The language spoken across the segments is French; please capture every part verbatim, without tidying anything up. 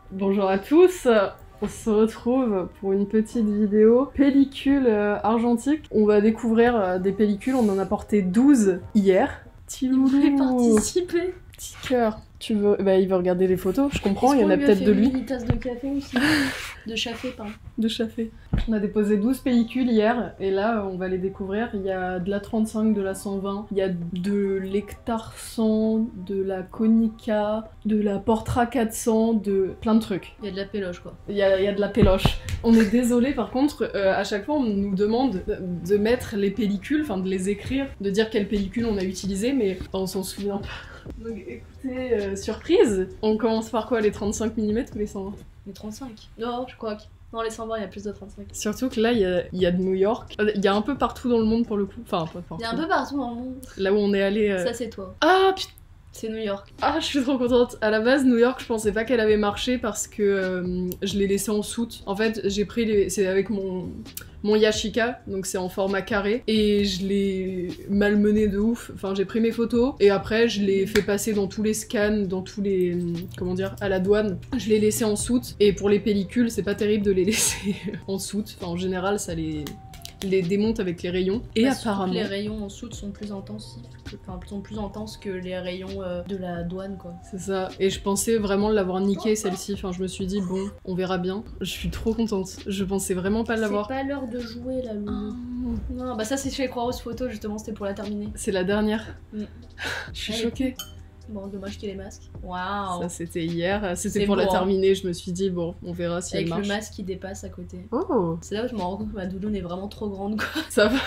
Bonjour à tous, on se retrouve pour une petite vidéo pellicule euh, argentique. On va découvrir euh, des pellicules, on en a porté douze hier. Petit loulou, il voulait participer. Petit cœur. Tu veux... Bah il veut regarder les photos, je comprends, il y en a lui peut-être de lui. Une tasse de café aussi. De chafé, pardon. De chafé. On a déposé douze pellicules hier, et là on va les découvrir. Il y a de la trente-cinq, de la cent vingt, il y a de l'Hectar cent, de la Konica, de la Portra quatre cents, de plein de trucs. Il y a de la péloche quoi. Il y a, il y a de la péloche. On est désolé par contre, euh, à chaque fois on nous demande de, de mettre les pellicules, enfin de les écrire, de dire quelle pellicule on a utilisée, mais on s'en souvient pas. Donc écoutez, euh, surprise. On commence par quoi, les trente-cinq millimètres ou les cent vingt? Les trente-cinq. Non, je crois que... Non, les cent vingt, il y a plus de trente-cinq. Surtout que là, il y a, il y a de New York. Il y a un peu partout dans le monde pour le coup. Enfin, pas partout. Il y a un peu partout dans le monde. Là où on est allé. Euh... Ça, c'est toi. Ah putain! C'est New York. Ah, je suis trop contente. À la base, New York, je pensais pas qu'elle avait marché parce que euh, je l'ai laissé en soute. En fait, j'ai pris les... C'est avec mon... mon Yashica, donc c'est en format carré, et je l'ai malmené de ouf. Enfin, j'ai pris mes photos, et après, je l'ai fait passer dans tous les scans, dans tous les... Comment dire? À la douane. Je l'ai laissé en soute, et pour les pellicules, c'est pas terrible de les laisser en soute. Enfin, en général, ça les... les démonte avec les rayons. Et bah, apparemment... les rayons en soute sont plus intenses. Enfin, sont plus intenses que les rayons euh, de la douane, quoi. C'est ça. Et je pensais vraiment l'avoir niqué, celle-ci. Enfin, je me suis dit, bon, on verra bien. Je suis trop contente. Je pensais vraiment pas l'avoir. C'est pas l'heure de jouer, là, Loulou. Oh. Non, bah ça, c'est chez Croix-Rose Photo, justement, c'était pour la terminer. C'est la dernière. Mm. Je suis Allez. choquée. Bon, dommage qu'il y ait les masques. Waouh. Ça, c'était hier. C'était C'est pour beau, la hein. terminer. Je me suis dit, bon, on verra si Avec elle marche. le masque qui dépasse à côté. Oh. C'est là où je me rends compte que ma doudoune est vraiment trop grande, quoi. Ça va.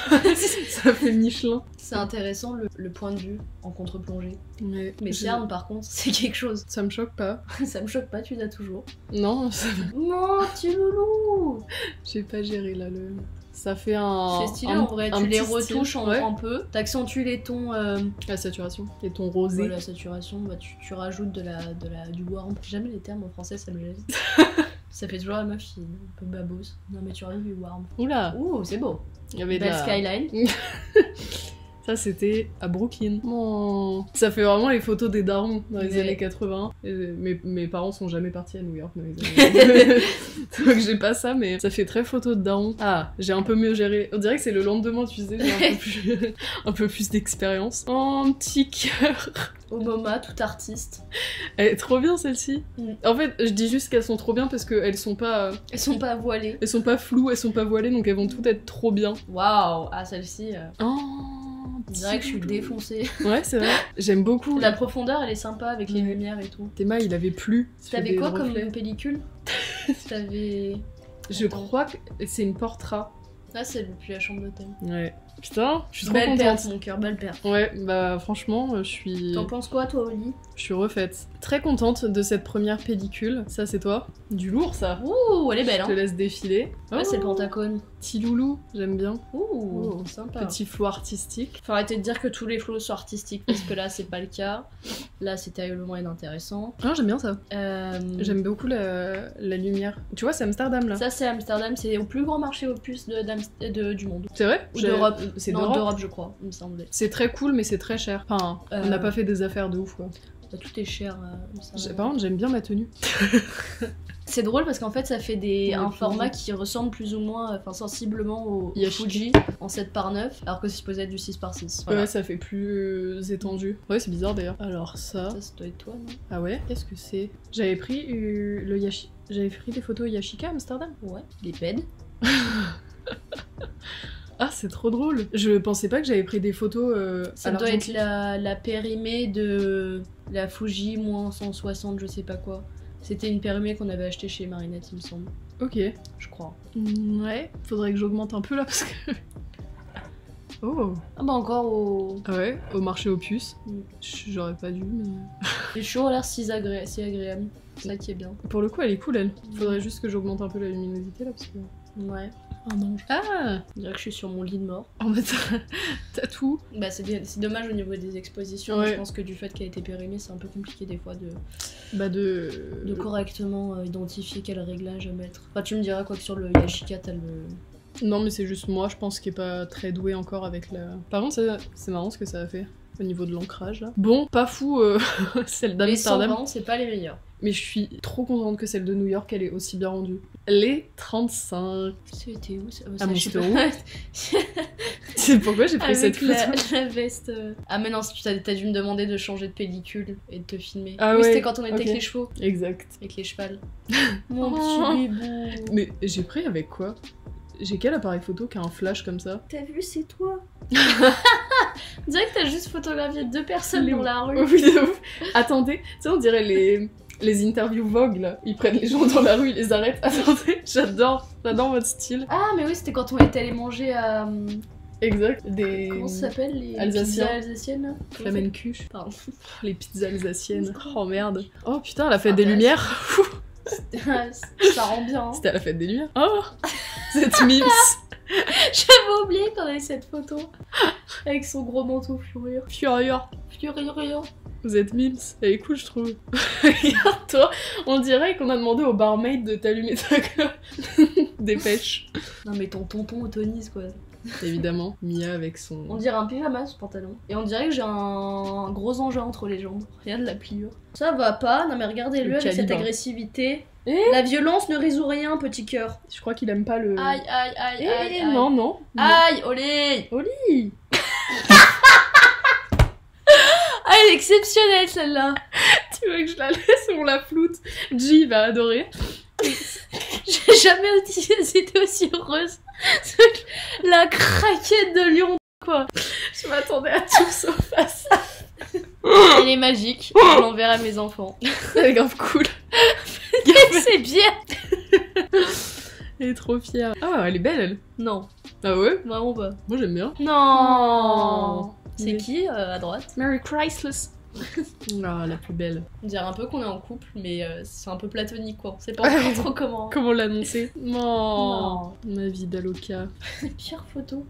Ça fait Michelin. C'est intéressant le, le point de vue en contre-plongée. Mais, Mais je- cernes, par contre, c'est quelque chose. ça me choque pas. Ça me choque pas, tu l'as toujours. Non, ça- Non, petit loulou. j'ai pas géré là le. Ça fait un. C'est stylé un- en vrai, un tu les petit style. retouches en, Ouais. un peu, t'accentues les tons, euh, La saturation et ton rosé. la saturation, bah, tu, tu rajoutes de la, de la, du warm. Jamais les termes en français, ça me laisse. Ça fait toujours la meuf qui est un peu babose. Non mais tu rajoutes du warm. Oula. Ouh, c'est beau. Il y avait de Belle la... skyline. Ça, c'était à Brooklyn. Oh. Ça fait vraiment les photos des darons dans les Mais- années quatre-vingts. Et mes, mes parents sont jamais partis à New York dans les années donc j'ai pas ça, mais ça fait très photo de darons. Ah, j'ai un peu mieux géré. On dirait que c'est le lendemain, tu sais, j'ai un peu plus, un peu plus d'expérience. Oh, un petit cœur. Au MoMA, tout artiste. Elle est trop bien celle-ci. Mm. En fait, je dis juste qu'elles sont trop bien parce qu'elles sont pas... euh, Elles sont pas voilées. Elles sont pas floues, elles sont pas voilées, donc elles vont toutes être trop bien. Waouh. Ah, celle-ci, euh, Oh, on dirait que je suis petit défoncée. Ouais, c'est vrai. J'aime beaucoup. La profondeur, elle est sympa avec les Ouais. lumières et tout. Théma, il avait plu. sur T'avais des quoi comme reflets. pellicule? T'avais... Je crois que c'est une Portra. Là, c'est depuis la chambre d'hôtel. Ouais. Putain, je suis trop Belle contente. perte, mon cœur, belle perte. Ouais, bah franchement, je suis... T'en penses quoi, toi, Oli? je suis refaite. Très contente de cette première pellicule. Ça, c'est toi. Du lourd, ça. Ouh, elle est belle, Je te hein? laisse défiler. Là, c'est le Oh, Pentacone. petit loulou, j'aime bien. Ouh, Oh, sympa. Petit flou artistique. Faut arrêter de dire que tous les flots sont artistiques, parce que là, c'est pas le cas. Là, c'est terriblement inintéressant. Ah, j'aime bien ça. Euh... J'aime beaucoup la... la lumière. Tu vois, c'est Amsterdam, là. Ça, c'est Amsterdam, c'est au plus grand marché opus de, d'Amst- de- du monde. C'est vrai Ou J'ai- d'Europe. C'est Non, d'Europe. d'Europe, je crois, il me semblait. C'est très cool, mais c'est très cher. Enfin, on Euh. n'a pas fait des affaires de ouf, quoi. Bah, tout est cher. euh, ça J'ai- va. Par contre, j'aime bien ma tenue. C'est drôle parce qu'en fait, ça fait des... Ouais, un plus format ou qui ressemble plus ou moins, enfin sensiblement au au Yashica. Fuji en sept par neuf, alors que c'est supposé être du six par six. Ouais, ça fait plus euh, étendu. Ouais, c'est bizarre d'ailleurs. Alors ça... Ça, ça doit être toi, non? Ah ouais, qu'est-ce que c'est? J'avais pris euh, le Yashi... J'avais pris des photos Yashica à Amsterdam. Ouais, les pèdes. Ah, c'est trop drôle. Je pensais pas que j'avais pris des photos euh, Ça à doit être l'argentique. la, la périmée de la Fuji moins cent soixante, je sais pas quoi. C'était une périmée qu'on avait achetée chez Marinette, il me semble. Ok. Je crois. Mm, Ouais, faudrait que j'augmente un peu là parce que... Oh. Ah bah encore au... Ah ouais, au marché aux puces. Mm. J'aurais pas dû, mais... Les cheveux ont l'air si, agré... si agréable. C'est ça qui est bien. Pour le coup, elle est cool, elle. Faudrait juste que j'augmente un peu la luminosité là parce que... Ouais. Un ange. Ah. On dirait que je suis sur mon lit de mort. En fait, t'as tout. Bah c'est d- c'est dommage au niveau des expositions. Ouais. Je pense que du fait qu'elle a été périmée, c'est un peu compliqué des fois de, Bah de... de correctement euh, identifier quel réglage à mettre. Enfin tu me diras quoi que sur le Yashica t'as le... Non mais c'est juste moi, je pense, qui est pas très doué encore avec la... Par contre, ça- c'est marrant ce que ça a fait au niveau de l'ancrage là. Bon, pas fou, euh, celle Les d'Amsterdam. cent vingt, c'est pas les meilleurs. Mais je suis trop contente que celle de New York, elle est aussi bien rendue. Les trente-cinq. C'était où ça? À Monstereau. C'est pourquoi j'ai pris Avec cette la, photo. la veste. euh. Ah mais non, tu t'as, t'as dû me demander de changer de pellicule et de te filmer. Ah oui, ouais, c'était quand on était ok. avec les chevaux, Exact. avec les chevals. Mon Oh. petit bébou. Mais j'ai pris avec quoi? J'ai quel appareil photo qui a un flash comme ça? T'as vu, c'est toi. On dirait que t'as juste photographié deux personnes Les- dans la rue. Oui, de ouf. Attendez, tu sais, on dirait les, les interviews Vogue là. Ils prennent les gens dans la rue, ils les arrêtent. Attendez, j'adore, j'adore votre style. Ah mais oui, c'était quand on était allé manger à... euh, Exact. Des. Comment ça s'appelle les Alsaciens. pizzas alsaciennes là? Flamencuche. Pardon. Les pizzas alsaciennes. Oh merde. Oh putain, la fête Ah, des bah, Lumières. Ça rend bien. Hein. C'était à la fête des Lumières. Oh cette mims. J'avais oublié qu'on avait cette photo. Avec son gros manteau furieux. Furieux. Furieux. Vous êtes mims. Elle est cool, je trouve. Regarde-toi. On dirait qu'on a demandé au barmaid de t'allumer ta clope. Dépêche. Non mais ton tonton autonise quoi. Évidemment, Mia avec son. On dirait un pyjama ce pantalon. Et on dirait que j'ai un gros engin entre les jambes. Rien de la pliure. Ça va pas, non mais regardez-le Le avec cette calibre. agressivité. Eh La violence ne résout rien, petit cœur. Je crois qu'il aime pas le. Aïe aïe aïe Eh, aïe aïe. non, non. Aïe, olé. Oli. Ah, elle est exceptionnelle celle-là. Tu veux que je la laisse ou on la floute? G va adorer. J'ai jamais aussi- été aussi heureuse. La craquette de lion, quoi. Je m'attendais à tout sauf à ça. Elle est magique. Je l'enverrai à mes enfants. Elle est grave cool. C'est bien. Elle est trop fière. Ah, elle est belle, elle. Non, Ah ouais? vraiment pas. Moi j'aime bien. Non. C'est Mais- qui euh, à droite? Mary Chrysler. Ah, la plus belle. On dirait un peu qu'on est en couple, mais euh, c'est un peu platonique quoi. On sait pas encore trop comment. Comment l'annoncer? Non. Non. Ma vie d'Aloca. Pire photo.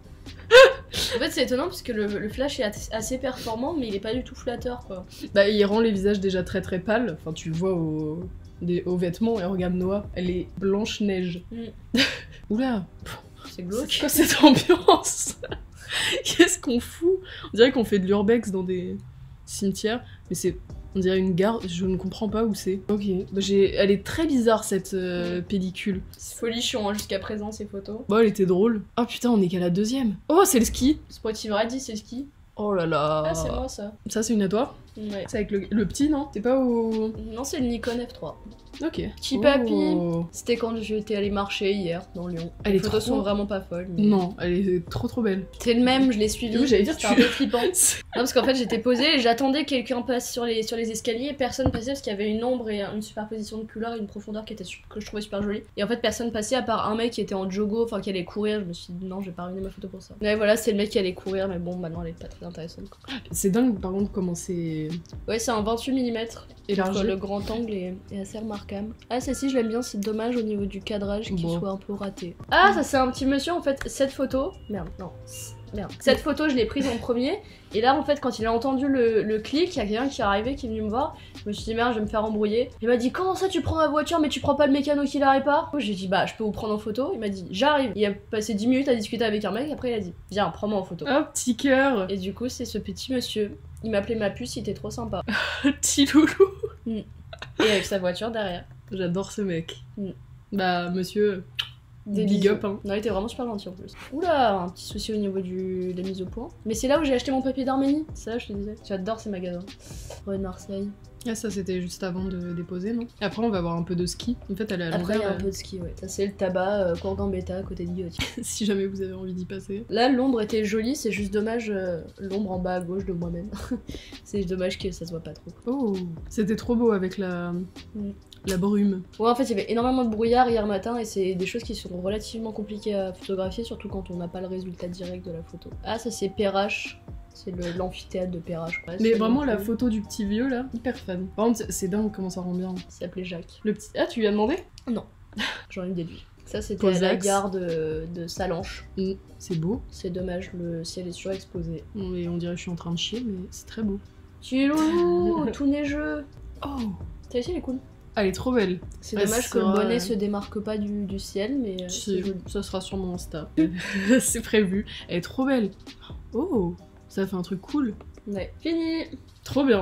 En fait, c'est étonnant parce que le, le flash est at- assez performant, mais il est pas du tout flatteur quoi. Bah, il rend les visages déjà très très pâles. Enfin, tu le vois au... des... aux vêtements. Et regarde Noah, elle est blanche-neige. Mm. Oula. C'est C'est glauque. quoi cette ambiance? Qu'est-ce qu'on fout? On dirait qu'on fait de l'urbex dans des cimetières, mais c'est... On dirait une gare, je ne comprends pas où c'est. Ok, bah j'ai... elle est très bizarre cette euh, pellicule. C'est folichon hein, jusqu'à présent ces photos. Bon, elle était drôle. Oh putain, on est qu'à la deuxième. Oh, c'est le ski. Spotify Ready, c'est ski. Oh là là. Ah, c'est moi ça. Ça, c'est une à toi? Ouais. C'est avec le, le petit, non? C'est pas au... Non, c'est le Nikon F trois. Ok. Petit Oh. papy. C'était quand j'étais allée marcher hier dans Lyon. Elle Les est photos trop- sont vraiment pas folles. mais- Non, elle est trop trop belle. C'est le même, je l'ai suivi. Oui, j'allais dire, C'était tu- un peu flippant. Non, parce qu'en fait, j'étais posée et j'attendais que quelqu'un passe sur les, sur les escaliers et personne passait parce qu'il y avait une ombre et une superposition de couleurs et une profondeur qui était, su- que je trouvais super jolie. Et en fait, personne passait à part un mec qui était en joggo, enfin qui allait courir. Je me suis dit non, je vais pas ruiner ma photo pour ça. Ouais, voilà, c'est le mec qui allait courir, mais bon, maintenant elle est pas très intéressante. Quoi. C'est dingue, par contre, comment c'est Ouais, c'est un vingt-huit millimètres. élargi. Le grand angle est, est assez remarquable. Ah, celle-ci, je l'aime bien, c'est dommage au niveau du cadrage qu'il Bon. soit un peu raté. Ah, ça c'est un petit monsieur en fait. Cette photo. Merde, non. Merde. Cette photo, je l'ai prise en premier. Et là, en fait, quand il a entendu le, le clic, il y a quelqu'un qui est arrivé, qui est venu me voir. Je me suis dit, merde, je vais me faire embrouiller. Il m'a dit, comment ça, tu prends ma voiture, mais tu prends pas le mécano qui la répare? J'ai dit, bah, je peux vous prendre en photo. Il m'a dit, j'arrive. Il a passé dix minutes à discuter avec un mec. Après, il a dit, viens, prends-moi en photo. Oh, petit cœur. Et du coup, c'est ce petit monsieur. Il m'appelait ma puce, il était trop sympa. Petit loulou. Et avec sa voiture derrière. J'adore ce mec. Mm. Bah, monsieur, Des big bisous. up, hein. Non, il était vraiment super gentil en plus. Oula, un petit souci au niveau du... de la mise au point. Mais c'est là où j'ai acheté mon papier d'Arménie. C'est là, je te disais. J'adore ces magasins. Rue de Marseille. Ah, ça, c'était juste avant de déposer, non? Après, on va voir un peu de ski. En fait, elle est à Après, il y l'envers. a un peu de ski, ouais. Ça, c'est le tabac, euh, Courgan-Bêta, à côté de Guillotine. euh, si jamais vous avez envie d'y passer. Là, l'ombre était jolie, c'est juste dommage, euh, l'ombre en bas à gauche de moi-même. C'est dommage que ça se voit pas trop. Oh, c'était trop beau avec la... Mm. la brume. Ouais, en fait, il y avait énormément de brouillard hier matin et c'est des choses qui sont relativement compliquées à photographier, surtout quand on n'a pas le résultat direct de la photo. Ah, ça, c'est Perrache. C'est le- l'amphithéâtre de Perrache. Ouais, Mais c'est vraiment, le- la photo du petit vieux, là, hyper fan. Par contre, c'est- c'est dingue comment ça rend bien. Il s'appelait Jacques. Le petit... Ah, tu lui as demandé? J'en ai déduit. Ça, c'était à la Cosaques. gare de, de Salanches. Mm, c'est beau. C'est dommage, le ciel est surexposé. Et on dirait que je suis en train de chier, mais c'est très beau. Tu loulou, tout neigeux. Oh, T'as essayé, elle est cool. elle est trop belle. C'est Elle dommage que le sera- bonnet se démarque pas du, du ciel, mais euh, c'est C'est- joli. Ça sera sur mon Insta. C'est prévu. Elle est trop belle. Oh, ça fait un truc cool. Ouais. Fini. Trop bien.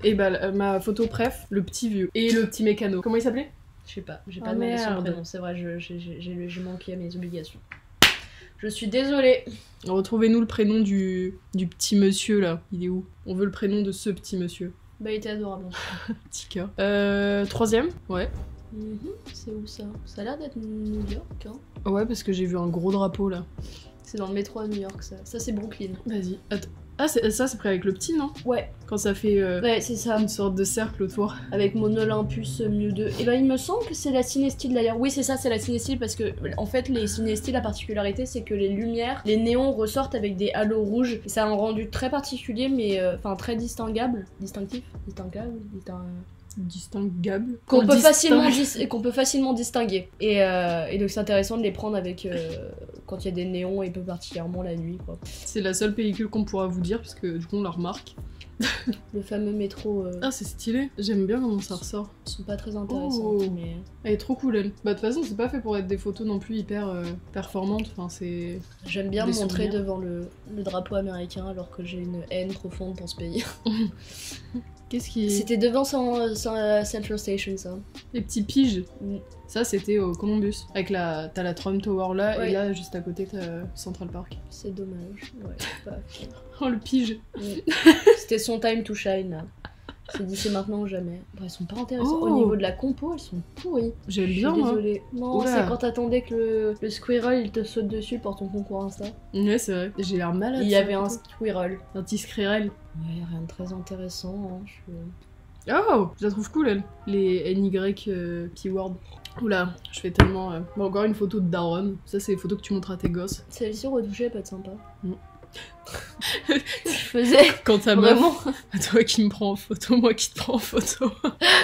Et bah la- ma photo préf, le petit vieux. Et le petit mécano. Comment il s'appelait? Je sais pas, j'ai Ah, pas demandé son merde. prénom, c'est vrai, je- j'ai j'ai- j'ai- j'ai manqué à mes obligations. Je suis désolée. Retrouvez-nous le prénom du, du petit monsieur là. Il est où? On veut le prénom de ce petit monsieur. Bah, il était adorable. Petit cœur. Euh, troisième? Ouais. Mhm, c'est où ça? Ça a l'air d'être New York, hein. Ouais, parce que j'ai vu un gros drapeau là. C'est dans le métro à New York, ça. Ça, c'est Brooklyn. Vas-y. Attends. Ah, c'est- ça, c'est pris avec le petit, non? Ouais, Quand ça fait euh, ouais, c'est ça. une sorte de cercle autour. Avec mon Olympus Mieux deux. Et ben, il me semble que c'est la Cinestyle d'ailleurs. Oui, c'est ça, c'est la Cinestyle parce que, en fait, les Cinestyle, la particularité, c'est que les lumières, les néons ressortent avec des halos rouges. Et ça a un rendu très particulier, mais euh, enfin très distinguable. Distinctif? Distinguable? Distin... Distinguable. Qu'on On peut, le facilement distingue. dis- qu'on peut facilement distinguer. Et, euh, et donc, c'est intéressant de les prendre avec. euh, quand il y a des néons et peu particulièrement la nuit, quoi. C'est la seule pellicule qu'on pourra vous dire, parce que du coup, on la remarque. Le fameux métro. euh, Ah, c'est stylé. J'aime bien comment ça ressort. sont pas très intéressantes, Oh. mais. Elle est trop cool, elle. Bah, de toute façon, c'est pas fait pour être des photos non plus hyper euh, performantes. Enfin, c'est. J'aime bien Des me montrer souvenirs. devant le, le drapeau américain alors que j'ai une haine profonde pour ce pays. Qu'est-ce qui. C'était devant Cen- Cen- Central Station, ça. Les petits piges. Mm. Ça, c'était au Columbus. Avec la. T'as la Trump Tower là, Ouais. et là, juste à côté, t'as Central Park. C'est dommage. Ouais, pas... Oh, le pige. Mm. C'était son time to shine, là. C'est dit c'est maintenant ou jamais. Bah, elles sont pas intéressantes. Oh. Au niveau de la compo, elles sont pourries. J'aime Je suis bien, moi. désolée. Non, Oula. c'est quand t'attendais que le, le squirrel il te saute dessus pour ton concours Insta. Ouais, c'est vrai. J'ai l'air malade. Il y sur avait la un photo. squirrel. Un petit squirrel. Ouais, rien de très intéressant. Hein. Je... Oh, je la trouve cool, elle. Les N Y euh, P-word. Oula, je fais tellement. euh, Bon, encore une photo de Daron. Ça, c'est les photos que tu montres à tes gosses. Celle-ci retouchée, elle peut être sympa. Mm. Je faisais Quand ta meuf, vraiment. toi qui me prends en photo, moi qui te prends en photo.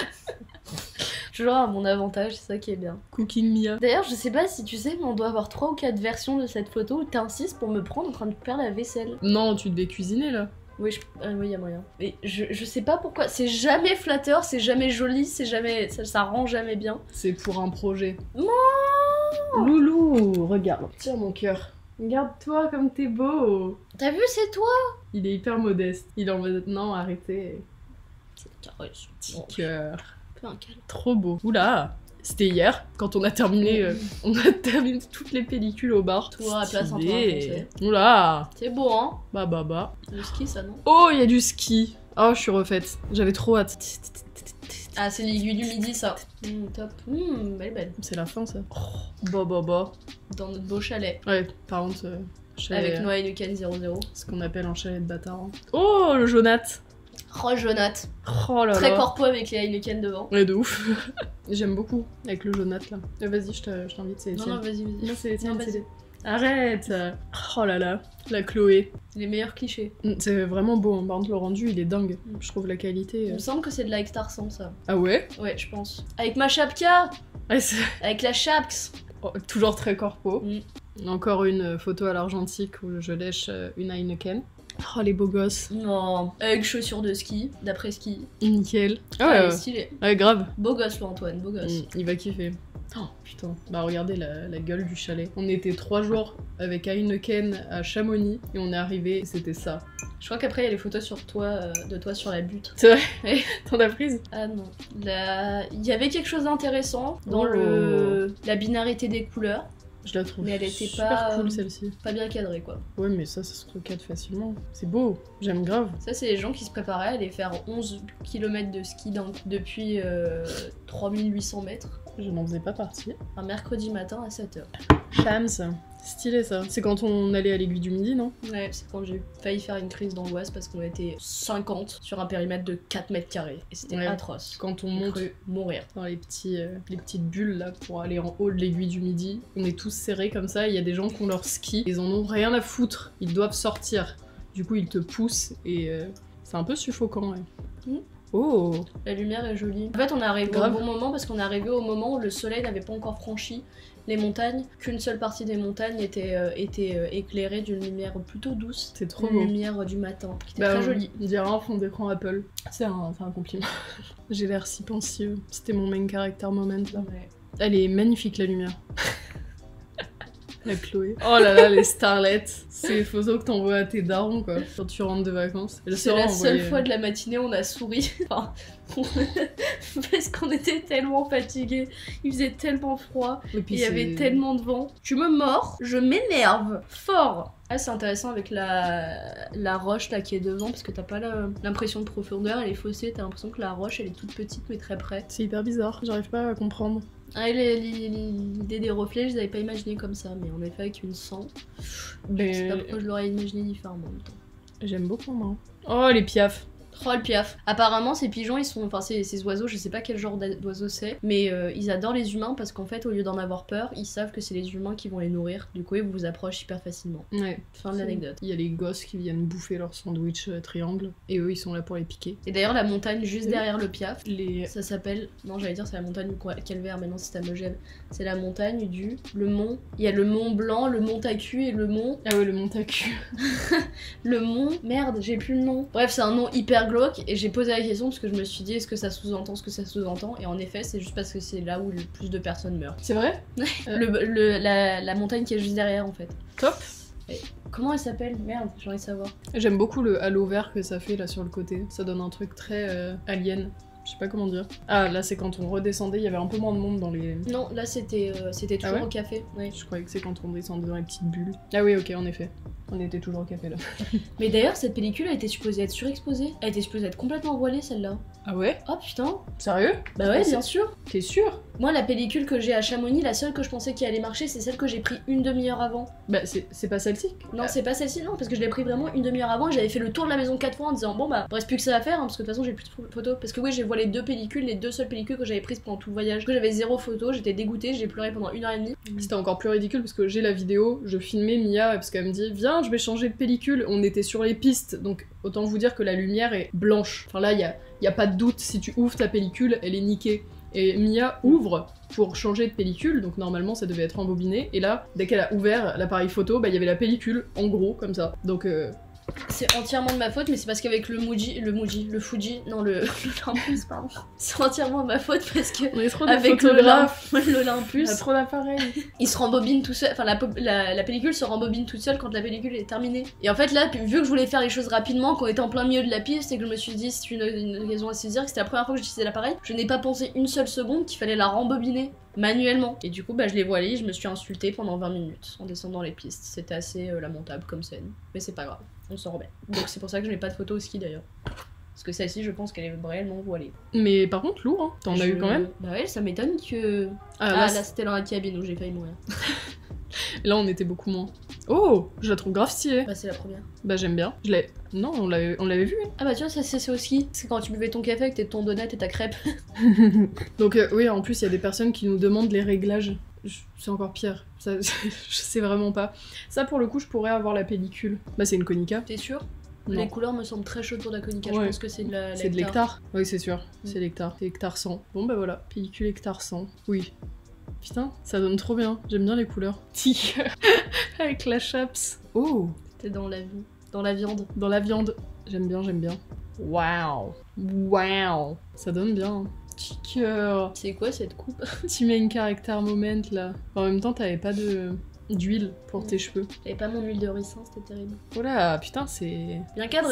Toujours à mon avantage, c'est ça qui est bien. Cooking Mia. D'ailleurs, je sais pas si tu sais, mais on doit avoir trois ou quatre versions de cette photo où t'insistes pour me prendre en train de faire la vaisselle. Non, tu devais cuisiner là. Oui, je... ah, oui, y a moyen. Mais je, je sais pas pourquoi. C'est jamais flatteur, c'est jamais joli, c'est jamais. Ça, ça rend jamais bien. C'est pour un projet. Non. Loulou, regarde. Tiens mon cœur. Regarde-toi comme t'es beau. T'as vu, c'est toi. Il est hyper modeste. Il est en mode non, arrêtez. C'est caresse. Petit Bon, cœur. fais un câlin. Trop beau. Oula. C'était hier, quand on a terminé, euh, on a terminé toutes les pellicules au bar. Toujours à la place en train de Stylé. foncer. Oula. C'est beau, hein. Bah bah bah. Le ski, ça, non. Oh, il y a du ski. Oh, je suis refaite. J'avais trop hâte. Ah, c'est l'aiguille du midi, ça. Mmh, top. Mmh, belle, belle. C'est la fin, ça. Oh, bah bah bah. Dans notre beau chalet. Ouais, par contre, euh, chalet, Avec euh, Noah et Nuken zéro zéro. ce qu'on appelle un chalet de bâtard. hein. Oh, le Jonath. Oh, Jonath. Oh là Très là. corpo avec les Heineken devant. Ouais, de ouf. J'aime beaucoup avec le Jonath là. Euh, Vas-y, je te- je t'invite, c'est Non, Étienne. non, vas-y, vas-y. Non, c'est Étienne, Non, c'est vas-y. Arrête. Oh là là, la Chloé. Les meilleurs clichés. Mm, C'est vraiment beau, hein. Par contre, le rendu, il est dingue. Mm. Je trouve la qualité... Il euh. me semble que c'est de la Extarsan, ça. Ah ouais? Ouais, je pense. Avec ma chapka. Ouais, c'est- Avec la chapks. oh, toujours très corpo. Mm. Encore une euh, photo à l'argentique où je lèche euh, une Heineken. Oh, les beaux gosses. Non. Avec chaussures de ski, d'après ski. Nickel. Ah Ah, ouais, il est ouais. stylé. Ouais, grave. Beau gosse, le Antoine, beau gosse. Mm, il va kiffer. Oh putain, bah regardez la, la gueule du chalet. On était trois jours avec Heineken à Chamonix et on est arrivé, c'était ça. Je crois qu'après, il y a les photos sur toi, euh, de toi sur la butte. C'est vrai? Ouais. T'en as prise? Ah non. La- Il y avait quelque chose d'intéressant dans Oh. le... la binarité des couleurs. Je la trouve Mais elle était super pas, cool euh, celle-ci. Pas bien cadrée, quoi. Ouais, mais ça, ça se recadre facilement. C'est beau, j'aime grave. Ça, c'est les gens qui se préparaient à aller faire onze kilomètres de ski d'un- depuis euh, trois mille huit cents mètres Je n'en faisais pas partie. un mercredi matin à sept heures. Shams, stylé ça. C'est quand on allait à l'aiguille du midi, non? Ouais, c'est quand j'ai failli faire une crise d'angoisse parce qu'on était cinquante sur un périmètre de quatre mètres carrés. Et c'était Ouais. atroce. Quand on J'ai monte cru mourir. dans les, petits, euh, les petites bulles là pour aller en haut de l'aiguille du midi, on est tous serrés comme ça. Il y a des gens qui ont leur ski, ils en ont rien à foutre. Ils doivent sortir. Du coup, ils te poussent et euh, c'est un peu suffocant. Ouais. Mm. Oh! La lumière est jolie. En fait, on est arrivé Grave. au bon moment parce qu'on est arrivé au moment où le soleil n'avait pas encore franchi les montagnes, qu'une seule partie des montagnes était, euh, était euh, éclairée d'une lumière plutôt douce. C'est trop Une beau. lumière du matin, qui était Bah, très on- jolie. On dirait un fond d'écran Apple. C'est un, c'est un compliment. J'ai l'air si pensive. C'était mon main character moment là. Ouais. Elle est magnifique la lumière. La Chloé. Oh là là, les starlets. C'est les photos que t'envoies à tes darons, quoi, quand tu rentres de vacances. C'est la seule fois de la matinée où on a souri. Enfin, parce qu'on était tellement fatigués. Il faisait tellement froid. Et puis il y avait tellement de vent. Tu me mords, je m'énerve fort. Ah, c'est intéressant avec la, la roche là qui est devant parce que t'as pas l'impression de profondeur, elle est faussée, t'as l'impression que la roche elle est toute petite mais très près. C'est hyper bizarre, j'arrive pas à comprendre. Ah, l'idée des reflets, je les avais pas imaginé comme ça, mais en effet avec une sang, mais... je sais pas pourquoi je l'aurais imaginé différemment en même temps. J'aime beaucoup moi. Oh les piafs. Oh le piaf. Apparemment ces pigeons ils sont, enfin ces, ces oiseaux, je sais pas quel genre d'oiseau c'est, mais euh, ils adorent les humains parce qu'en fait au lieu d'en avoir peur, ils savent que c'est les humains qui vont les nourrir. Du coup ils vous approchent hyper facilement. Ouais. Fin de l'anecdote. Il y a les gosses qui viennent bouffer leur sandwich euh, triangle et eux ils sont là pour les piquer. Et d'ailleurs la montagne juste oui. derrière le piaf, les... ça s'appelle, non j'allais dire c'est la montagne du Calvaire, mais non c'est à Megève. C'est la montagne du, le mont, il y a le mont Blanc, le mont Tacu et le mont... Ah ouais le mont Tacu. Le mont, merde j'ai plus le nom. Bref c'est un nom hyper glauque et j'ai posé la question parce que je me suis dit est-ce que ça sous-entend ce que ça sous-entend, et en effet c'est juste parce que c'est là où le plus de personnes meurent. C'est vrai. le, le, la, la montagne qui est juste derrière en fait. Top. Et comment elle s'appelle? Merde, j'ai envie de savoir. J'aime beaucoup le halo vert que ça fait là sur le côté, ça donne un truc très euh, alien. Je sais pas comment dire. Ah là c'est quand on redescendait, il y avait un peu moins de monde dans les... Non, là c'était euh, c'était toujours ah ouais au café. Ouais. Je croyais que c'est quand on descendait dans les petites bulles. Ah oui ok en effet. On était toujours au café là. Mais d'ailleurs cette pellicule a été supposée être surexposée. Elle était supposée être complètement voilée celle-là. Ah ouais? Oh putain. Sérieux? Bah ouais bien sûr. T'es sûr? Moi la pellicule que j'ai à Chamonix, la seule que je pensais qui allait marcher c'est celle que j'ai pris une demi-heure avant. Bah c'est pas celle-ci? Non c'est pas celle-ci non, parce que je l'ai pris vraiment une demi-heure avant et j'avais fait le tour de la maison quatre fois en disant bon bah il reste plus que ça à faire hein, parce que de toute façon j'ai plus de photos. Parce que oui j'ai voilé deux pellicules, les deux seules pellicules que j'avais prises pendant tout le voyage. Que j'avais zéro photo, j'étais dégoûtée, j'ai pleuré pendant une heure et demie. C'était encore plus ridicule parce que j'ai la vidéo, je filmais Mia parce qu'elle me dit viens je vais changer de pellicule. On était sur les pistes donc autant vous dire que la lumière est blanche. Enfin là il y a, y a pas de doute, si tu ouvres ta pellicule elle est niquée. Et Mia ouvre pour changer de pellicule, donc normalement ça devait être embobiné, et là, dès qu'elle a ouvert l'appareil photo, bah il y avait la pellicule, en gros, comme ça. Donc euh... c'est entièrement de ma faute, mais c'est parce qu'avec le Muji, le Muji, le Fuji, non le l'Olympus, pardon. C'est entièrement de ma faute parce que on est trop avec l'Olympus, trop d'appareils. Il se rembobine tout seul, enfin la, la, la pellicule se rembobine toute seule quand la pellicule est terminée. Et en fait là, vu que je voulais faire les choses rapidement, qu'on était en plein milieu de la piste et que je me suis dit c'est une, une occasion à saisir, que c'était la première fois que j'utilisais l'appareil, je n'ai pas pensé une seule seconde qu'il fallait la rembobiner manuellement. Et du coup bah je l'ai voilée, je me suis insultée pendant vingt minutes en descendant les pistes. C'était assez euh, lamentable comme scène, mais c'est pas grave. On s'en remet. Donc c'est pour ça que je n'ai pas de photo au ski d'ailleurs. Parce que celle-ci, je pense qu'elle est réellement voilée. Mais par contre, lourd, hein. T'en je... as eu quand même? Bah ouais, ça m'étonne que... Ah, ah là, là c'était dans la cabine où j'ai failli mourir. Là, on était beaucoup moins. Oh, je la trouve grave stylée. Bah c'est la première. Bah j'aime bien. Je l'ai... Non, on l'avait, on l'avait vu. Hein. Ah bah tu vois, ça c'est au ski. C'est quand tu buvais ton café avec tes ton donut et ta crêpe. Donc euh, oui, en plus, il y a des personnes qui nous demandent les réglages. C'est encore pire. Ça, je sais vraiment pas. Ça, pour le coup, je pourrais avoir la pellicule. Bah c'est une Konica. T'es sûr? Non. Les couleurs me semblent très chaudes pour la Konica, ouais. Je pense que c'est de la C'est de l'hectare. Oui, c'est sûr, mm. c'est l'hectare. C'est hectare cent. Bon bah voilà, pellicule hectare cent. Oui. Putain, ça donne trop bien. J'aime bien les couleurs. Tic. Avec la chaps. Oh. T'es dans la vie. Dans la viande. Dans la viande. J'aime bien, j'aime bien. Waouh. Waouh. Ça donne bien. Petit cœur. C'est quoi cette coupe? Tu mets une character moment là. En même temps, t'avais pas de... d'huile pour tes cheveux. J'avais pas mon huile de ricin, c'était terrible. Oh là, putain, c'est... Bien cadré.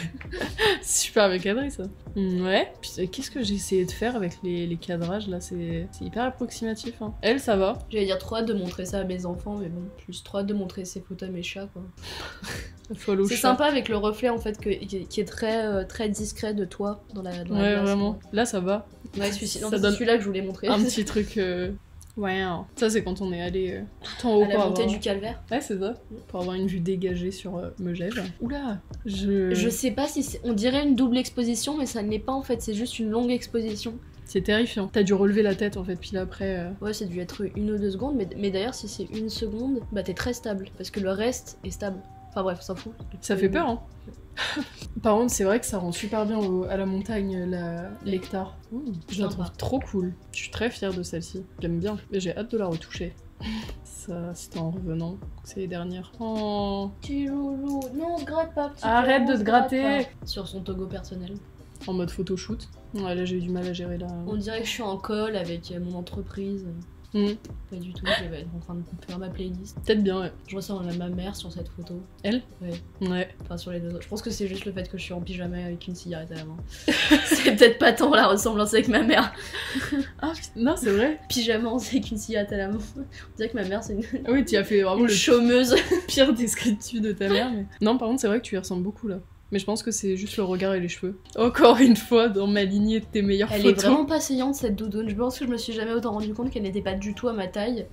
Super bien cadré, ça. Ouais. Putain, qu'est-ce que j'ai essayé de faire avec les, les cadrages, là? C'est hyper approximatif, hein. Elle, ça va. J'allais dire trop hâte de montrer ça à mes enfants, mais bon, plus trop hâte de montrer ces photos à mes chats, quoi. C'est sympa avec le reflet, en fait, que, qui est très, euh, très discret de toi dans la, dans ouais, la glace. Vraiment. Là, ça va. Ouais, celui-ci, ça c'est donne celui-là que je voulais montrer. Un petit truc... Euh... Wow. Ça c'est quand on est allé euh, tout en haut à la pour montée avoir... du calvaire. Ouais c'est ça, pour avoir une vue dégagée sur euh, Megève. Oula, je... Je sais pas si c'est... On dirait une double exposition mais ça ne l'est pas en fait, c'est juste une longue exposition. C'est terrifiant, t'as dû relever la tête en fait, puis là après... Euh... Ouais ça a dû être une ou deux secondes, mais, mais d'ailleurs si c'est une seconde, bah t'es très stable, parce que le reste est stable. Enfin bref, on s'en fout. Ça fait peur hein. Par contre, c'est vrai que ça rend super bien au, à la montagne l'hectare. Mmh, je la trouve trop cool. Je suis très fière de celle-ci. J'aime bien. Et j'ai hâte de la retoucher. Ça, c'était en revenant. C'est les dernières. Oh. Petit loulou. Non, on se gratte pas. Petit Arrête de te gratter. Sur son togo personnel. En mode photoshoot. Ouais, là j'ai eu du mal à gérer là. On dirait que je suis en call avec mon entreprise. Mm. Pas du tout, je vais être en train de faire ma playlist. Peut-être bien, ouais. Je ressemble à ma mère sur cette photo. Elle? Ouais. Ouais. Enfin, sur les deux autres. Je pense que c'est juste le fait que je suis en pyjama avec une cigarette à la main. C'est peut-être pas tant la ressemblance avec ma mère. Ah, non, c'est vrai. Pyjama avec une cigarette à la main. On dirait que ma mère, c'est une, Ah oui, tu as fait vraiment une le chômeuse. pire descriptif de ta mère. Mais... Non, par contre, c'est vrai que tu y ressembles beaucoup là. Mais je pense que c'est juste le regard et les cheveux. Encore une fois, dans ma lignée de tes meilleures Elle photos. est vraiment pas saillante cette doudoune. Je pense que je me suis jamais autant rendu compte qu'elle n'était pas du tout à ma taille.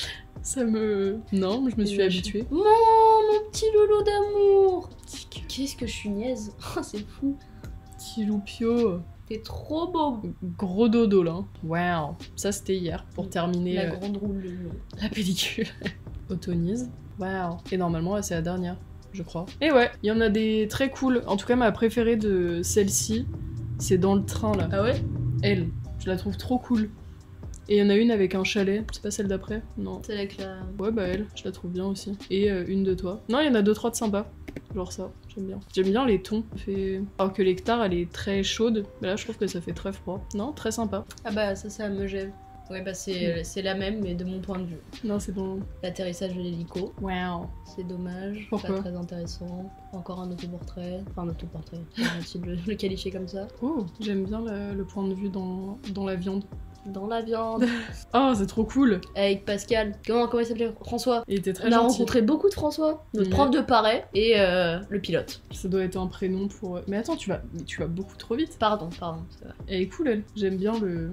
Ça me... Non, je me suis habituée. Mon, mon petit loulou d'amour. Qu'est-ce que je suis niaise. Oh, c'est fou. Petit loupio. T'es trop beau. Gros dodo là. Wow. Ça c'était hier pour terminer La euh, grande roue de l'oignon. la pellicule. Autonise. Wow. Et normalement là, c'est la dernière, je crois. Et ouais, il y en a des très cool. En tout cas, ma préférée de celle-ci, c'est dans le train là. Ah ouais? Elle, je la trouve trop cool. Et il y en a une avec un chalet, c'est pas celle d'après? Non. C'est avec la... Ouais, bah elle, je la trouve bien aussi. Et euh, une de toi. Non, il y en a deux, trois de sympas. Genre ça, j'aime bien. J'aime bien les tons. Fait... Alors que l'hectare, elle est très chaude. Mais là, je trouve que ça fait très froid. Non, très sympa. Ah bah ça, ça me gêne. Ouais bah c'est c'est la même mais de mon point de vue. Non, c'est bon. L'atterrissage de l'hélico. Wow. C'est dommage. Pourquoi? Pas très intéressant. Encore un autoportrait. Enfin un autoportrait. Faut-il le, le qualifier comme ça. Oh, j'aime bien le, le point de vue dans, dans la viande. Dans la viande. Oh, c'est trop cool. Avec Pascal. Comment, comment il s'appelait? François. Il était très On a gentil. rencontré beaucoup de François. Notre Mhm. prof de parais et euh, le pilote. Ça doit être un prénom pour... Mais attends, tu vas, mais tu vas beaucoup trop vite. Pardon, pardon. C'est vrai. Elle est cool, elle. J'aime bien le...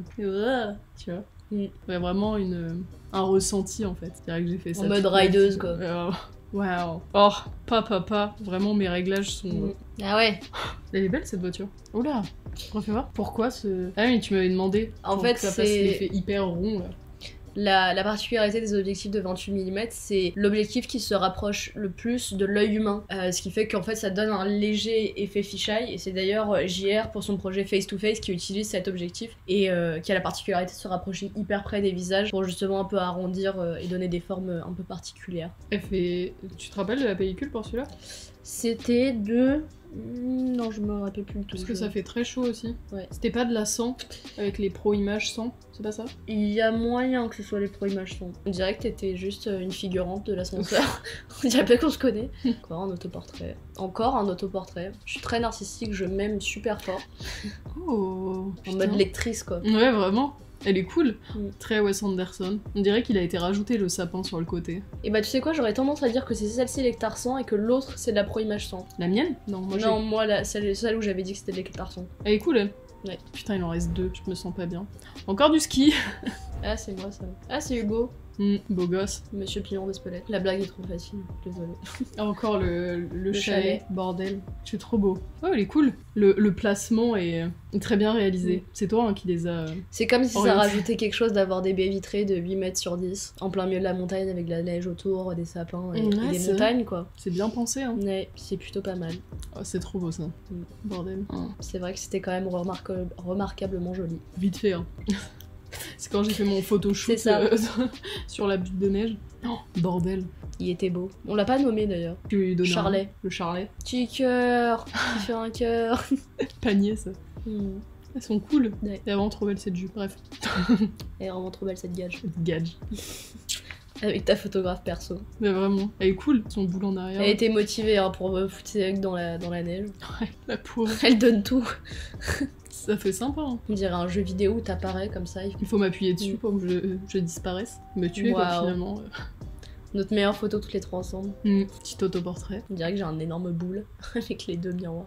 Tu vois. Mm. Ouais, vraiment une... un ressenti, en fait. C'est-à-dire que j'ai fait ça. En mode toute ma rideuse, vie. quoi. Euh, Waouh. Oh, pas papa. Vraiment, mes réglages sont... Mm. Ah ouais. Elle est belle, cette voiture. Oula. Refais voir. Pourquoi ce... Ah oui, tu m'avais demandé. En pour fait, que ça fasse c'est- l'effet hyper rond, là. La, la particularité des objectifs de vingt-huit millimètres, c'est l'objectif qui se rapproche le plus de l'œil humain. Euh, ce qui fait qu'en fait, ça donne un léger effet fisheye. Et c'est d'ailleurs J R pour son projet Face to Face qui utilise cet objectif et euh, qui a la particularité de se rapprocher hyper près des visages pour justement un peu arrondir euh, et donner des formes un peu particulières. Elle fait... Tu te rappelles de la pellicule pour celui-là? C'était de... Hmm, Non, je me rappelle plus du tout. Parce que Je- ça fait très chaud aussi. Ouais. C'était pas de la cent avec les pro images cent, c'est pas ça? Il y a moyen que ce soit les pro images sont. On dirait que t'étais juste une figurante de l'ascenseur. On dirait pas qu'on se connaît. Encore un autoportrait. Encore un autoportrait. Je suis très narcissique, je m'aime super fort. Oh. En putain. mode lectrice quoi. Ouais, vraiment. Elle est cool. Mm. Très Wes Anderson. On dirait qu'il a été rajouté le sapin sur le côté. Et bah tu sais quoi, j'aurais tendance à dire que c'est celle-ci l'hectare cent et que l'autre c'est de la pro image cent. La mienne? Non, moi j'ai... non, moi la, celle, celle où j'avais dit que c'était de l'hectare cent. Elle est cool, elle. Ouais. Putain, il en reste deux, je me sens pas bien. Encore du ski. Ah c'est moi ça. Ah c'est Hugo. Mm, beau gosse. Monsieur Pillon d'Espelette. La blague est trop facile, désolée. Ah, encore le, le, Le chalet. chalet. Bordel. C'est trop beau. Oh, il est cool. Le, le placement est, est très bien réalisé. Mm. C'est toi hein, qui les a... C'est comme si ça Orienté. rajoutait quelque chose d'avoir des baies vitrées de huit mètres sur dix, en plein milieu de la montagne avec de la neige autour, des sapins et, Ouais, et des c'est montagnes quoi. C'est bien pensé, hein. Ouais, c'est plutôt pas mal. Oh, c'est trop beau, ça. Mm. Bordel. C'est vrai que c'était quand même remarque- remarquablement joli. Vite fait, hein. C'est quand j'ai fait mon photoshoot C'est ça. euh, sur la butte de neige. Oh, bordel. Il était beau. On l'a pas nommé d'ailleurs. Tu veux lui donner Charlet. un- Le charlet. Petit cœur, qui fait un cœur. Panier, ça. Hmm. Elles sont cool. Ouais. Elle est vraiment trop belle cette jupe. Bref. Elle est vraiment trop belle cette gage. Gage. Avec ta photographe perso. Mais vraiment. Elle est cool. Son boule en arrière. Elle était motivée hein, pour me foutre ses hugs dans la, dans la neige. Ouais, la pauvre. Elle donne tout. Ça fait sympa, hein. On dirait un jeu vidéo où t'apparais comme ça. Il faut m'appuyer dessus Mm. pour que je, je disparaisse. Me tuer, quoi, Waouh. finalement. Notre meilleure photo toutes les trois ensemble. Mm. Petit autoportrait. On dirait que j'ai un énorme boule avec les deux miroirs.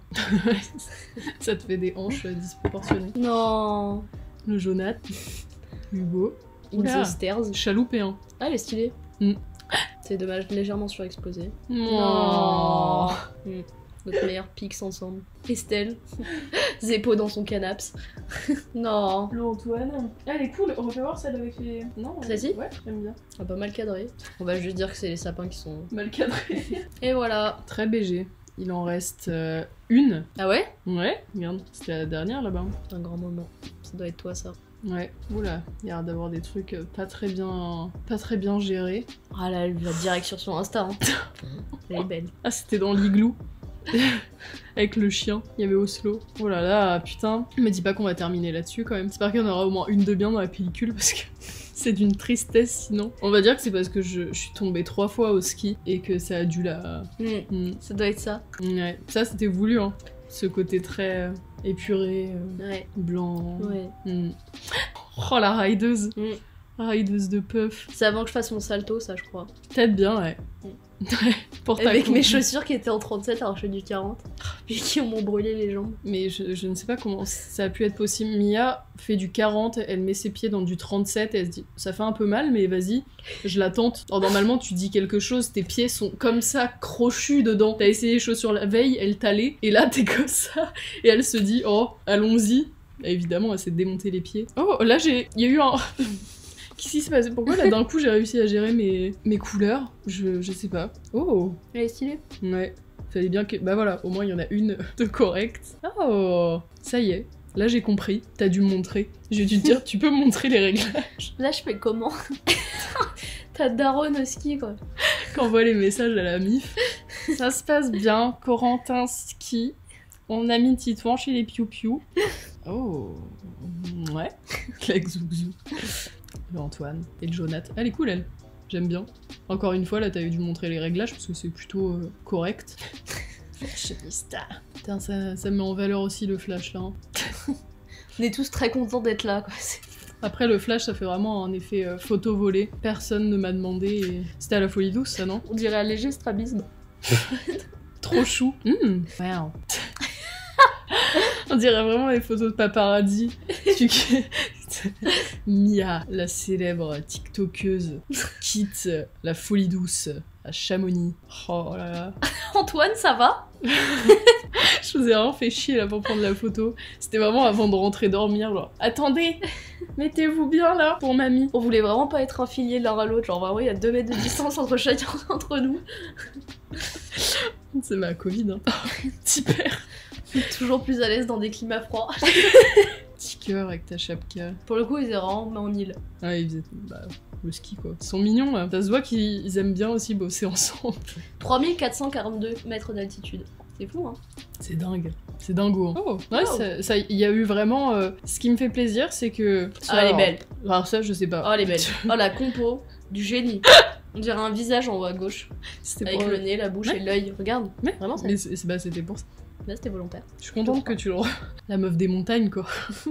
Ça te fait des hanches euh, disproportionnées. Non. Le Jonath. Hugo. In Oula. the stairs. Chaloupé, hein. Ah, elle est stylée. Mm. C'est dommage, légèrement surexposée. Non. Mm. Notre meilleur pix ensemble. Estelle. Zeppo dans son canaps. Non. L'Antoine. Elle est cool. On va voir celle avec les. Non. Celle-ci Ouais, j'aime bien. Ah, pas mal cadré. On va juste dire que c'est les sapins qui sont. Mal cadré. Et voilà. Très B G. Il en reste euh, une. Ah ouais? Ouais, regarde. C'était la dernière là-bas. C'est un grand moment. Ça doit être toi ça. Ouais. Oula. Il y a l'air d'avoir des trucs euh, pas très bien, pas très bien gérés. Ah là, elle va direct sur son Insta. Hein. Elle est belle. Ah, c'était dans l'igloo. Avec le chien, il y avait Oslo. Oh là là, putain. Me dis pas qu'on va terminer là-dessus quand même. J'espère qu'il y en aura au moins une de bien dans la pellicule parce que c'est d'une tristesse sinon. On va dire que c'est parce que je, je suis tombée trois fois au ski et que ça a dû la... Mmh. Mmh. Ça doit être ça. Ouais, ça c'était voulu hein. Ce côté très euh, épuré, euh, ouais. blanc. Ouais. Mmh. Oh la rideuse. Mmh. Rideuse de puff. C'est avant que je fasse mon salto, ça je crois. Peut-être bien, ouais. Mmh. Pour ta Avec coupe. Mes chaussures qui étaient en trente-sept alors que je fais du quarante. Et qui m'ont brûlé les jambes. Mais je, je ne sais pas comment ça a pu être possible. Mia fait du quarante, elle met ses pieds dans du trente-sept et elle se dit ça fait un peu mal mais vas-y, je la tente. Alors normalement tu dis quelque chose, tes pieds sont comme ça crochus dedans. T'as essayé les chaussures la veille, elle t'allait et là t'es comme ça et elle se dit oh allons-y. Et évidemment elle s'est démonté les pieds. Oh là j'ai... il y a eu un... Qu'est-ce qui s'est passé? Pourquoi là d'un coup j'ai réussi à gérer mes, mes couleurs? Je, je sais pas. Oh! Elle est stylée. Ouais. Fallait bien que... Bah voilà, au moins il y en a une de correcte. Oh! Ça y est. Là j'ai compris. T'as dû me montrer. J'ai dû te dire, tu peux me montrer les réglages. Là je fais comment? T'as daronne au ski quoi. Quand on voit les messages à la mif. Ça se passe bien. Corentin ski. On a mis Titouan chez les piou-piou. Oh! Ouais. Avec Zouzou. Le Antoine et le Jonathan. Elle est cool, elle. J'aime bien. Encore une fois, là, t'avais dû montrer les réglages parce que c'est plutôt euh, correct. Fashionista. Putain, ça, ça met en valeur aussi le flash, là. Hein. On est tous très contents d'être là, quoi. Après, le flash, ça fait vraiment un effet euh, photo volé. Personne ne m'a demandé. Et... C'était à la Folie Douce, ça, non? On dirait un léger strabisme. Trop chou. Mmh. Wow. On dirait vraiment les photos de paparazzi. Mia, la célèbre tiktokeuse, quitte la Folie Douce à Chamonix. Oh là là. Antoine, ça va? Je vous ai vraiment fait chier là pour prendre la photo. C'était vraiment avant de rentrer dormir, genre attendez, mettez-vous bien là pour mamie. On voulait vraiment pas être affiliés l'un à l'autre, genre vraiment il y a deux mètres de distance entre chacun d'entre nous. C'est ma Covid, hein. Petit père. Toujours plus à l'aise dans des climats froids. Petit cœur avec ta chapka. Pour le coup, ils étaient vraiment en île. Ah, ils faisaient bah, le ski quoi. Ils sont mignons là. Ça se voit qu'ils aiment bien aussi bosser ensemble. trois mille quatre cent quarante-deux mètres d'altitude. C'est fou, hein. C'est dingue. C'est dingo. Hein. Oh, ouais, oh. Ça, ça, il y a eu vraiment... Euh, ce qui me fait plaisir, c'est que... Ah, alors, elle est belle. Alors ça, je sais pas. Oh, elle est belle. Oh, la compo du génie. On dirait un visage en haut à gauche. Avec pour... le nez, la bouche ouais. et l'œil. Regarde. Ouais. Vraiment, ça. Mais c'est, bah, c'était pour ça. Là, c'était volontaire. Je suis contente que tu le... La meuf des montagnes, quoi.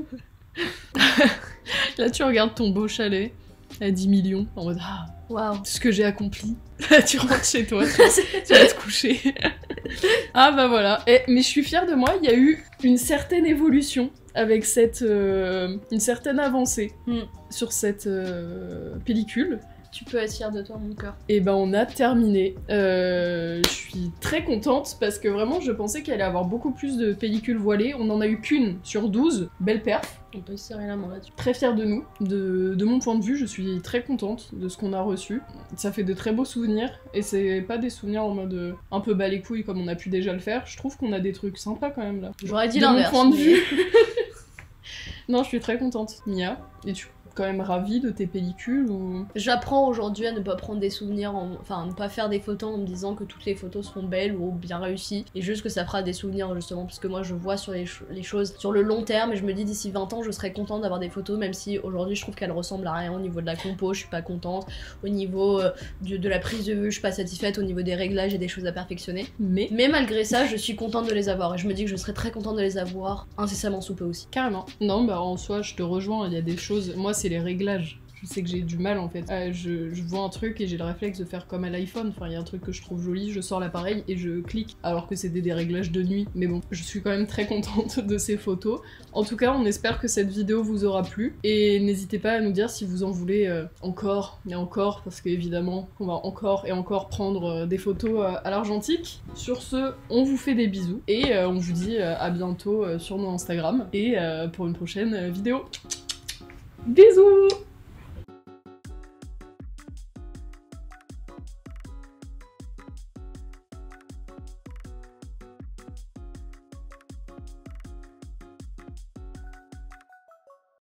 Là, tu regardes ton beau chalet à dix millions, en mode ah, wow. Ce que j'ai accompli. Tu rentres chez toi, tu, tu vas te coucher. Ah bah voilà. Et, mais je suis fière de moi, il y a eu une certaine évolution avec cette... Euh, une certaine avancée mm. sur cette euh, pellicule. Tu peux être fière de toi, mon cœur. Et ben on a terminé. Euh, je suis très contente parce que vraiment je pensais qu'il allait avoir beaucoup plus de pellicules voilées. On en a eu qu'une sur douze. Belle perf. On peut se serrer la main là-dessus. Très fière de nous. De, de mon point de vue, je suis très contente de ce qu'on a reçu. Ça fait de très beaux souvenirs. Et c'est pas des souvenirs en mode euh, un peu bas les couilles comme on a pu déjà le faire. Je trouve qu'on a des trucs sympas quand même là. J'aurais dit de l'inverse. De mon point de mais... vue. Non, je suis très contente. Mia, et tu quand même ravie de tes pellicules ou... J'apprends aujourd'hui à ne pas prendre des souvenirs, en... enfin à ne pas faire des photos en me disant que toutes les photos seront belles ou bien réussies, et juste que ça fera des souvenirs justement, parce que moi je vois sur les, ch- les choses sur le long terme, et je me dis d'ici vingt ans je serai contente d'avoir des photos, même si aujourd'hui je trouve qu'elles ressemblent à rien au niveau de la compo, je suis pas contente, au niveau euh, de, de la prise de vue je suis pas satisfaite, au niveau des réglages et des choses à perfectionner, mais, mais malgré ça je suis contente de les avoir, et je me dis que je serais très contente de les avoir incessamment sous peu aussi. Carrément. Non bah en soi je te rejoins, il y a des choses, moi c'est les réglages. Je sais que j'ai du mal en fait. Euh, je, je vois un truc et j'ai le réflexe de faire comme à l'iPhone. Enfin, il y a un truc que je trouve joli, je sors l'appareil et je clique. Alors que c'était des réglages de nuit. Mais bon, je suis quand même très contente de ces photos. En tout cas, on espère que cette vidéo vous aura plu. Et n'hésitez pas à nous dire si vous en voulez euh, encore et encore. Parce qu'évidemment, on va encore et encore prendre euh, des photos euh, à l'argentique. Sur ce, on vous fait des bisous. Et euh, on vous dit euh, à bientôt euh, sur nos Instagram. Et euh, pour une prochaine euh, vidéo. Bisous!